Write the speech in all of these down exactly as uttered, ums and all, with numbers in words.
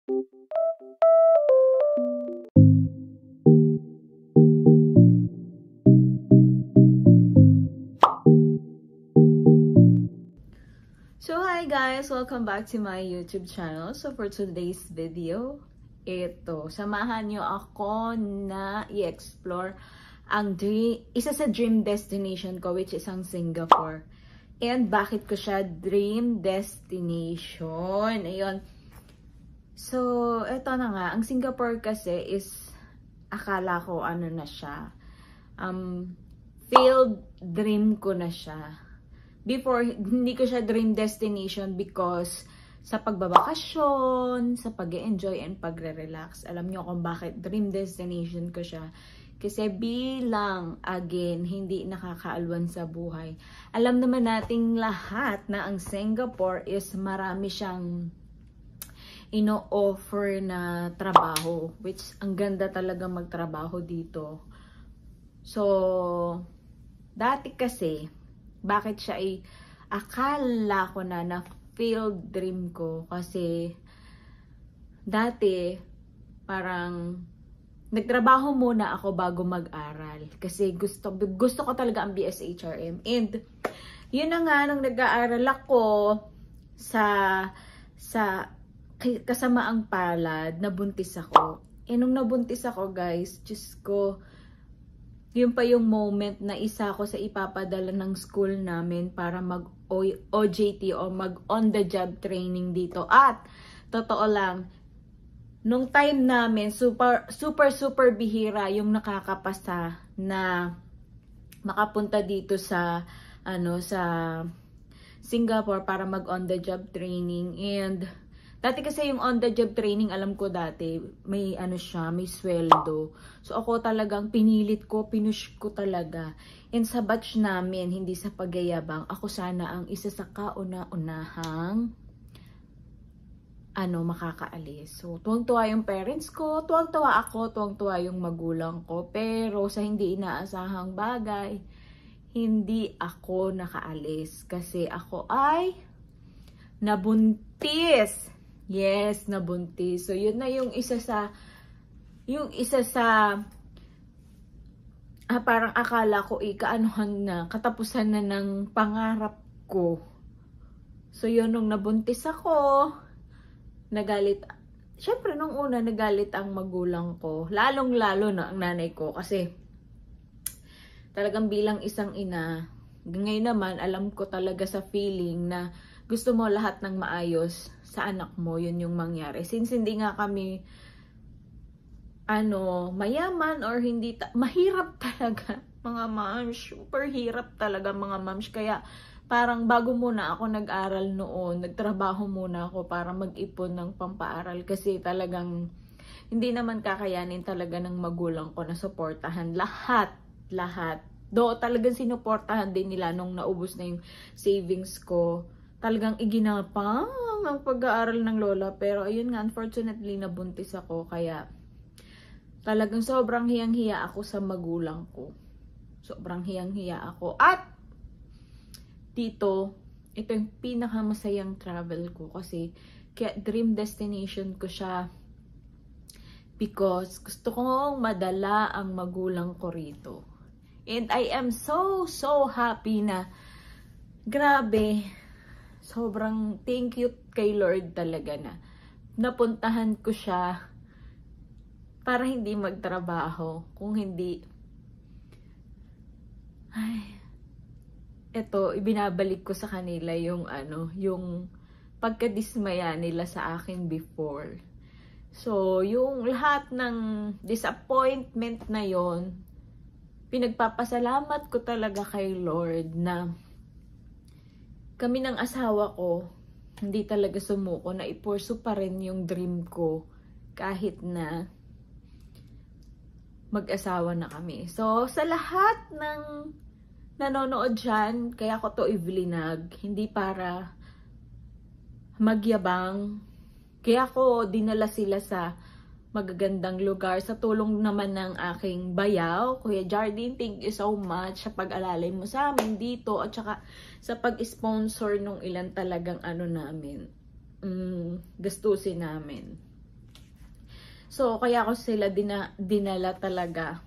So hi guys! Welcome back to my YouTube channel. So for today's video, ito, samahan nyo ako na i-explore ang dream, isa sa dream destination ko, which is ang Singapore. And bakit ko siya dream destination? Ayun. So, ito na nga. Ang Singapore kasi is, akala ko ano na siya. Um, failed dream ko na siya. Before, hindi ko siya dream destination because sa pagbabakasyon, sa pag-enjoy and pagre-relax. Alam niyo kung bakit dream destination ko siya. Kasi bilang, again, hindi nakakaalwan sa buhay. Alam naman nating lahat na ang Singapore is marami siyang ino-offer na trabaho. Which, ang ganda talaga magtrabaho dito. So, dati kasi, bakit siya ay akala ko na na failed dream ko kasi dati parang nagtrabaho muna ako bago mag-aral kasi gusto gusto ko talaga ang B S H R M, and yun na nga nung nag-aaral ako sa sa kasamaang palad, nabuntis ako. E nung nabuntis ako guys, Diyos ko, yun pa yung moment na isa ako sa ipapadala ng school namin para mag O J T o mag on the job training dito. At totoo lang, nung time namin super super super bihira yung nakakapasa na makapunta dito sa ano sa Singapore para mag on the job training. And dati kasi yung on the job training, alam ko dati, may ano siya, may sweldo. So ako talagang pinilit ko, pinush ko talaga. And sa batch namin, hindi sa pagyayabang, ako sana ang isa sa kauna-unahang ano, makakaalis. So tuwang-tuwa yung parents ko, tuwang-tuwa ako, tuwang-tuwa yung magulang ko. Pero sa hindi inaasahang bagay, hindi ako nakaalis. Kasi ako ay nabuntis. Yes, nabuntis. So, yun na yung isa sa, yung isa sa, ah, parang akala ko, ikaanuhan na, katapusan na ng pangarap ko. So, yun, nung nabuntis ako, nagalit, syempre, nung una, nagalit ang magulang ko. Lalong-lalo na ang nanay ko, kasi, talagang bilang isang ina, ngayon naman, alam ko talaga sa feeling na, gusto mo lahat ng maayos sa anak mo, yun yung mangyari. Since hindi nga kami, ano, mayaman or hindi, ta mahirap talaga, mga moms, super hirap talaga mga moms. Kaya, parang bago muna ako nag-aral noon, nagtrabaho muna ako para mag-ipon ng pampaaral. Kasi talagang, hindi naman kakayanin talaga ng magulang ko na suportahan lahat, lahat. Do, talagang sinuportahan din nila nung naubos na yung savings ko. Talagang iginapang ang pag-aaral ng lola. Pero ayun nga, unfortunately, nabuntis ako. Kaya talagang sobrang hiyang-hiya ako sa magulang ko. Sobrang hiyang-hiya ako. At dito, ito yung pinakamasayang travel ko. Kasi kaya dream destination ko siya. Because gusto kong madala ang magulang ko rito. And I am so, so happy na grabe, sobrang thank you kay Lord talaga na napuntahan ko siya para hindi magtrabaho. Kung hindi, ay, eto, ibinabalik ko sa kanila yung ano, yung pagkadismaya nila sa akin before. So, yung lahat ng disappointment na yon, pinagpapasalamat ko talaga kay Lord na kami ng asawa ko, hindi talaga sumuko na ipursu pa rin yung dream ko kahit na mag-asawa na kami. So, sa lahat ng nanonood dyan, kaya ko to i-vlinag, hindi para magyabang. Kaya ko dinala sila sa magagandang lugar sa tulong naman ng aking bayaw, Kuya Jardine. Thank you so much sa pag-alalay mo sa amin dito at saka sa pag-sponsor nung ilan talagang ano namin, um, gastusin namin. So, kaya ko sila dina, dinala talaga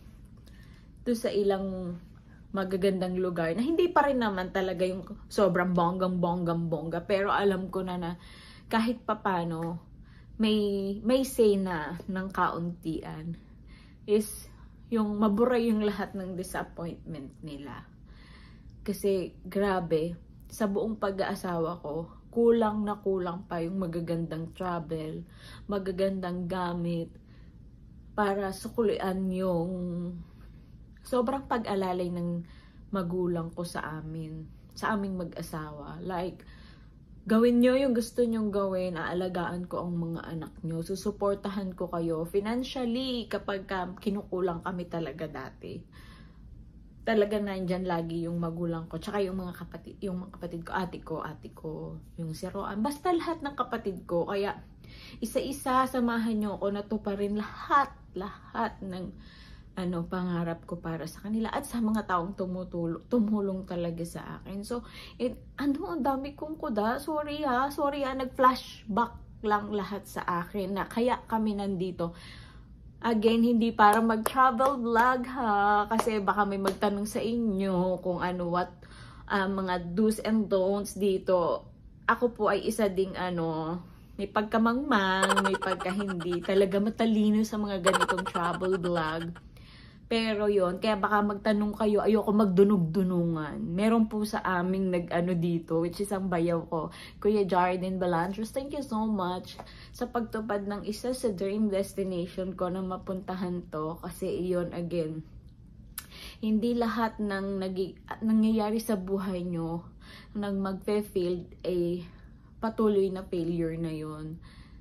to sa ilang magagandang lugar na hindi pa rin naman talaga yung sobrang bonggang-bonggang-bongga. Pero alam ko na na kahit papano, may, may say na ng kauntian is yung mabura yung lahat ng disappointment nila. Kasi grabe, sa buong pag-aasawa ko, kulang na kulang pa yung magagandang travel, magagandang gamit, para sukulian yung sobrang pag-alalay ng magulang ko sa amin, sa aming mag-asawa. Like, gawin nyo yung gusto nyong gawin, aalagaan ko ang mga anak nyo, susuportahan ko kayo financially kapag kinukulang kami talaga dati. Talaga nandyan lagi yung magulang ko, tsaka yung mga kapatid, yung mga kapatid ko, ate ko, ate ko, yung si Roan, basta lahat ng kapatid ko. Kaya isa-isa samahan nyo ako na to pa rin lahat, lahat ng ano, pangarap ko para sa kanila at sa mga taong tumutulong, tumulong talaga sa akin. So, it, ano, ang dami kong kuda, sorry ha, sorry ha, nag-flashback lang lahat sa akin na kaya kami nandito. Again, hindi para mag-travel vlog ha, kasi baka may magtanong sa inyo kung ano, what, uh, mga do's and don'ts dito. Ako po ay isa ding ano, may pagkamangmang, may pagka hindi, talaga matalino sa mga ganitong travel vlog. Pero yon, kaya baka magtanong kayo, ayoko magdunog-dunungan. Meron po sa aming nag-ano dito, which is ang bayaw ko, Kuya Jardine Balantros. Thank you so much sa pagtupad ng isa sa dream destination ko na mapuntahan to. Kasi iyon, again, hindi lahat ng nag- nangyayari sa buhay nyo nang magfe-failed ay patuloy na failure na yon.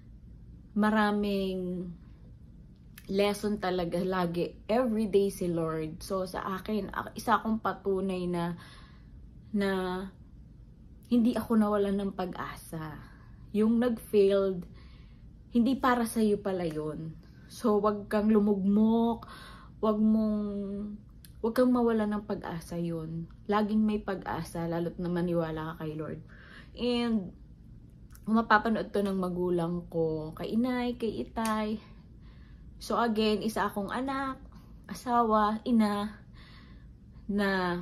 Maraming lesson talaga lagi, everyday si Lord. So sa akin, isa akong patunay na na hindi ako nawalan ng pag-asa. Yung nag-failed, hindi para sa iyo pala yun. So wag kang lumugmok, wag mong wag kang mawalan ng pag-asa yun. Laging may pag-asa, lalo't na maniwala ka kay Lord. And kung mapapanood to ng magulang ko, kay inay, kay itay. So again, isa akong anak, asawa, ina, na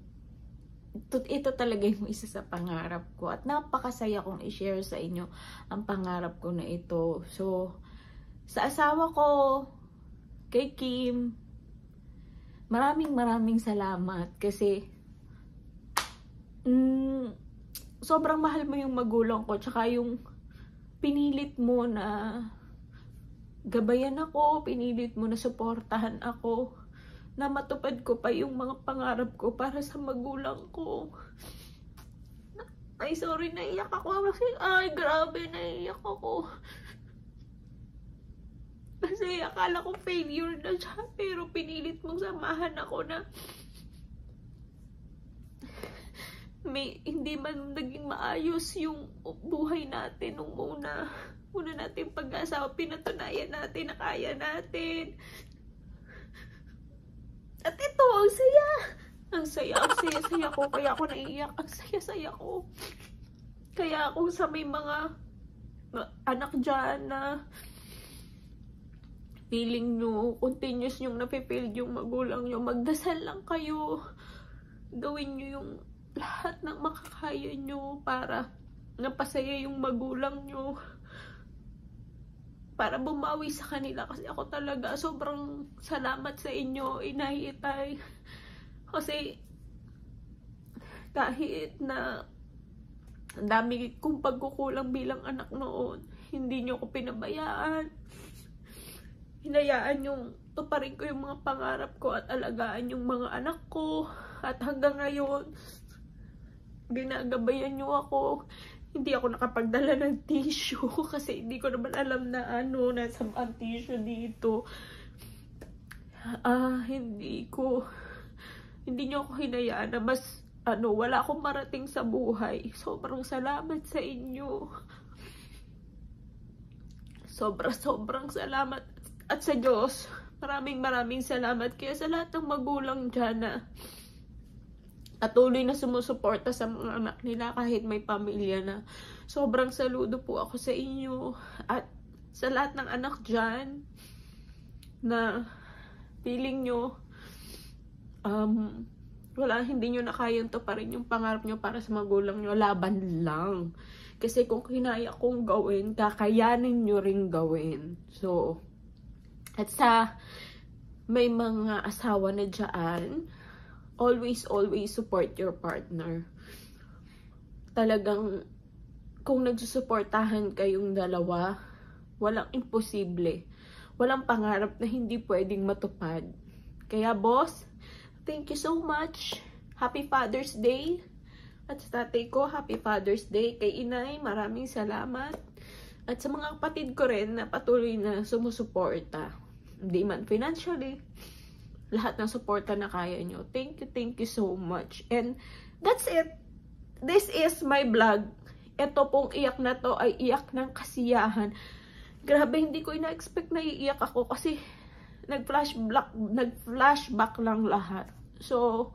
ito, ito talaga yung isa sa pangarap ko. At napakasaya kong i-share sa inyo ang pangarap ko na ito. So, sa asawa ko, kay Kim, maraming maraming salamat. Kasi, mm, sobrang mahal mo yung magulang ko. Tsaka yung pinilit mo na gabayan ako, pinilit mo na suportahan ako, na matupad ko pa yung mga pangarap ko para sa magulang ko. Ay, sorry, naiyak ako. Kasi, ay, grabe, naiyak ako. Kasi akala ko failure na siya, pero pinilit mong samahan ako na may hindi man naging maayos yung buhay natin nung muna. Una natin pag-asawa, pinatunayan natin na kaya natin. At ito, ang saya. Ang saya, ang saya-saya ko. Kaya ako naiiyak. Ang saya-saya ko. Kaya kung sa may mga anak dyan na feeling nyo, continuous yung napipild yung magulang nyo, magdasal lang kayo. Gawin nyo yung lahat ng makakaya nyo para napasaya yung magulang nyo. Para bumawi sa kanila, kasi ako talaga sobrang salamat sa inyo, inay, itay. Kasi kahit na ang dami kong pagkukulang bilang anak noon, hindi nyo ako pinabayaan. Hinayaan yung tuparin ko yung mga pangarap ko at alagaan yung mga anak ko. At hanggang ngayon, ginagabayan nyo ako. Hindi ako nakapagdala ng tissue kasi hindi ko naman alam na ano, nasa ang tissue dito. Ah, hindi ko, hindi nyo ako hinayaan na mas, ano, wala akong marating sa buhay. Sobrang salamat sa inyo. Sobra, sobrang salamat. At sa Diyos, maraming maraming salamat. Kaya sa lahat ng magulang dyan na patuloy na sumusuporta sa mga anak nila kahit may pamilya na. Sobrang saludo po ako sa inyo. At sa lahat ng anak dyan na feeling nyo um, wala, hindi nyo na kayang to pa rin yung pangarap nyo para sa magulang nyo, laban lang. Kasi kung kinaya kong gawin, kakayanin nyo rin gawin. So, at sa may mga asawa na dyan, always, always support your partner. Talagang, kung nagsusuportahan kayong dalawa, walang imposible. Walang pangarap na hindi pwedeng matupad. Kaya boss, thank you so much. Happy Father's Day. At sa tatay ko, Happy Father's Day. Kay inay, maraming salamat. At sa mga kapatid ko rin na patuloy na sumusuporta. Hindi man financially, lahat ng suporta na kaya nyo. Thank you, thank you so much. And that's it. This is my vlog. Ito pong iyak na to ay iyak ng kasiyahan. Grabe, hindi ko ina-expect na iiyak ako kasi nag-flashback, nag-flashback lang lahat. So,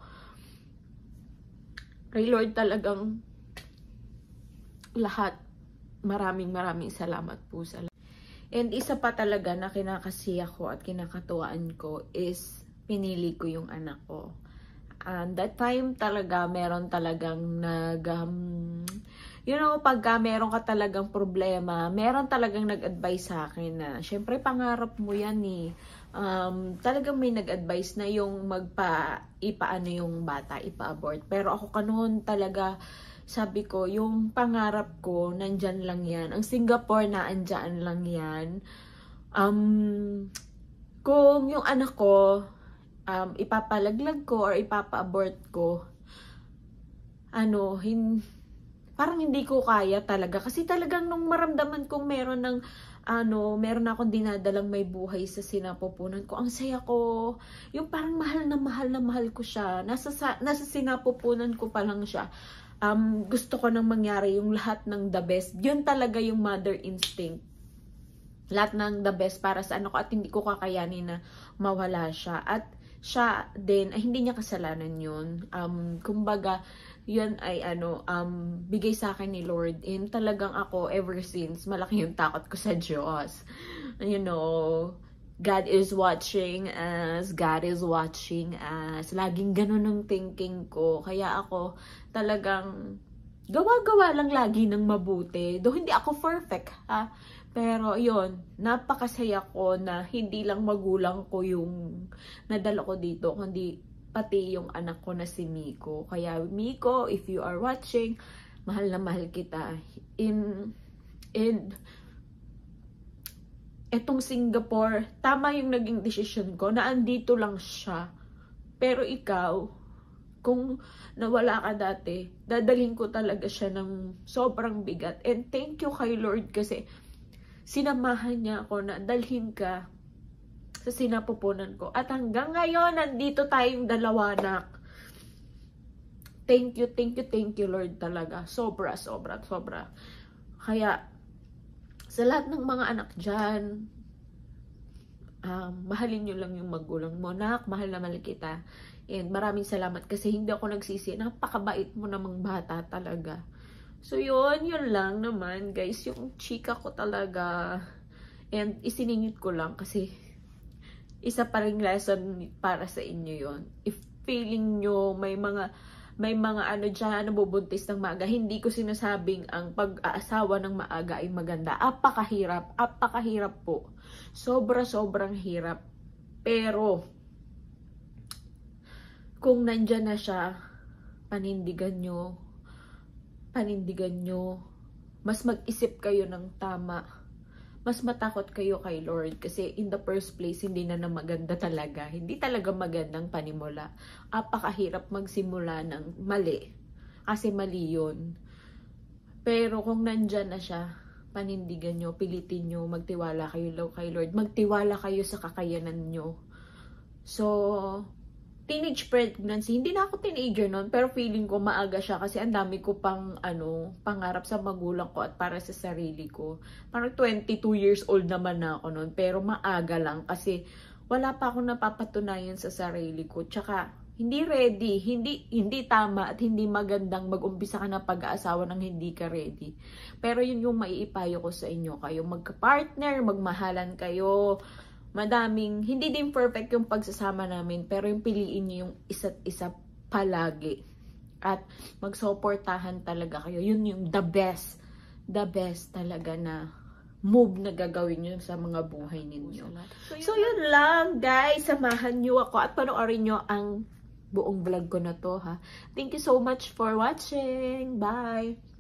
kay Lord talagang lahat. Maraming maraming salamat po sa lahat. And isa pa talaga na kinakasiya ko at kinakatuwaan ko is pinili ko yung anak ko. And that time talaga meron talagang nag um, you know, pagka meron ka talagang problema, meron talagang nag-advise sa akin na syempre pangarap mo yan eh. Um, talagang may nag-advise na yung magpa ipaano yung bata, ipa-abort. Pero ako kanoon talaga sabi ko, yung pangarap ko nandyan lang yan. Ang Singapore na andyan lang yan. Um, kung yung anak ko um, ipapalaglag ko or ipapa-abort ko, ano, hin parang hindi ko kaya talaga. Kasi talagang nung maramdaman kong meron ng ano, meron akong dinadalang may buhay sa sinapupunan ko. Ang saya ko. Yung parang mahal na mahal na mahal ko siya. Nasa, nasa sinapupunan ko pa lang siya. Um, gusto ko nang mangyari yung lahat ng the best. Yun talaga yung mother instinct. Lahat ng the best para sa ano ko at hindi ko kakayanin na mawala siya. At siya din, ay hindi niya kasalanan yun. Um, kumbaga, yun ay ano, um, bigay sa akin ni Lord. And talagang ako, ever since, malaki yung takot ko sa Diyos. You know, God is watching us, God is watching us. Laging ganun ang thinking ko. Kaya ako, talagang, gawa-gawa lang lagi ng mabuti. Though hindi ako perfect, ha? Pero yun, napakasaya ko na hindi lang magulang ko yung nadala ko dito, kundi pati yung anak ko na si Miko. Kaya Miko, if you are watching, mahal na mahal kita. In, and, etong Singapore, tama yung naging decision ko na andito lang siya. Pero ikaw, kung nawala ka dati, dadalhin ko talaga siya ng sobrang bigat. And thank you kay Lord kasi sinamahan niya ako na dalhin ka sa sinapupunan ko. At hanggang ngayon, nandito tayong dalawa, nak. Thank you, thank you, thank you, Lord talaga. Sobra, sobra, sobra. Kaya, sa lahat ng mga anak dyan, um, mahalin nyo lang yung magulang mo. Nak, mahal na mahal kita. And maraming salamat kasi hindi ako nagsisi. Napakabait mo namang bata talaga. So, yun, yun lang naman, guys. Yung chika ko talaga. And isiningit ko lang kasi isa pa ring lesson para sa inyo yon. If feeling nyo may mga may mga ano dyan nabubuntis ng maaga, hindi ko sinasabing ang pag-aasawa ng maaga ay maganda. Apakahirap, apakahirap po. Sobra-sobrang hirap. Pero kung nandyan na siya, panindigan nyo, panindigan nyo, mas mag-isip kayo ng tama. Mas matakot kayo kay Lord kasi in the first place, hindi na na maganda talaga. Hindi talaga magandang panimula. Apakahirap magsimula ng mali. Kasi mali yun. Pero kung nandyan na siya, panindigan nyo, pilitin nyo, magtiwala kayo kay Lord. Magtiwala kayo sa kakayanan nyo. So, teenage pregnancy, hindi na ako teenager noon, pero feeling ko maaga siya kasi ang dami ko pang ano, pangarap sa magulang ko at para sa sarili ko. Parang twenty-two years old naman na ako noon, pero maaga lang kasi wala pa akong napapatunayan sa sarili ko. Tsaka hindi ready, hindi hindi tama at hindi magandang mag-umpisa ka ng pag-aasawa nang hindi ka ready. Pero yun yung maiipayo ko sa inyo, kayo magka-partner, magmahalan kayo. Madaming, hindi din perfect yung pagsasama namin, pero yung piliin niyo yung isa't isa palagi. At magsuportahan talaga kayo. Yun yung the best, the best talaga na move na gagawin nyo sa mga buhay ninyo. So, yun, so, yun lang, guys. Samahan nyo ako at panoorin nyo ang buong vlog ko na to, ha. Thank you so much for watching. Bye!